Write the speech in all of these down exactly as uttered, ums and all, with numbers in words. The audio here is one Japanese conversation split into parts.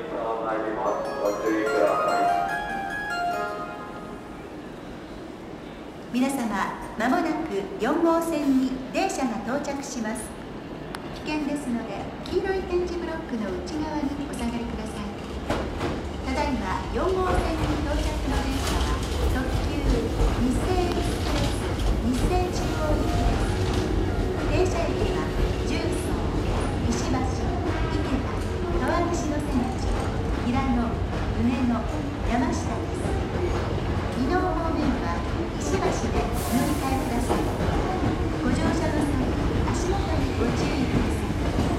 皆様、まもなくよん号線に電車が到着します。危険ですので、黄色い点字ブロックの内側にお下がりください。ただいまよん号線に到着の電車は特急日清エクスプレス日清中央行きです。停車駅は十三、石橋、池田、川口の瀬町、平野、梅野、山下です。移動方面は石橋でお乗り換えください。ご乗車の際、足元にご注意ください。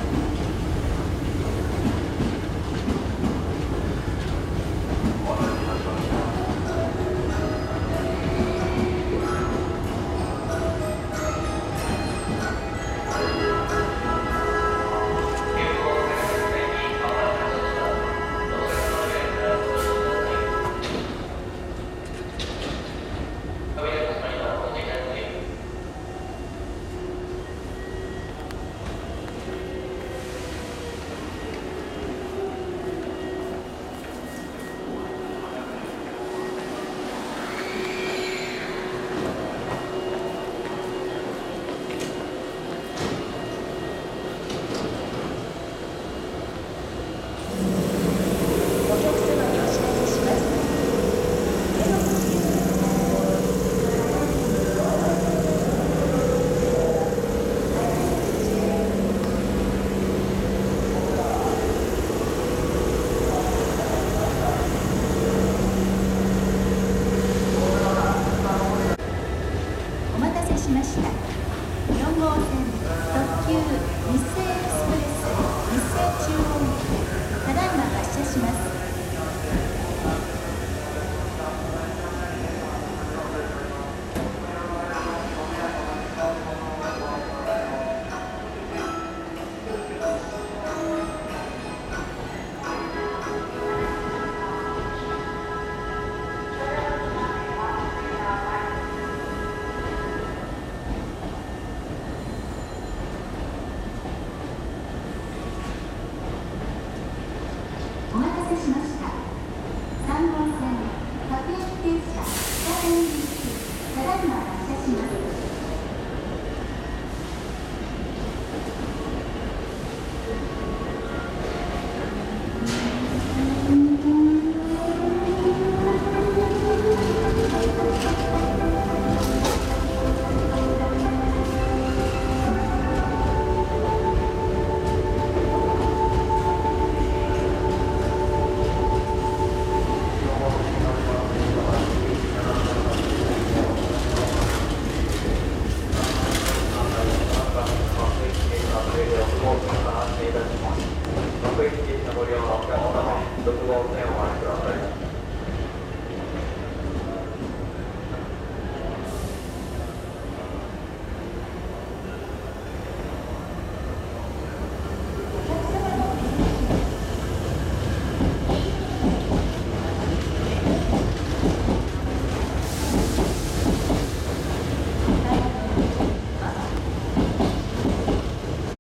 しました。よん号線特急日清エクスプレス日清中央駅でただいま発車します。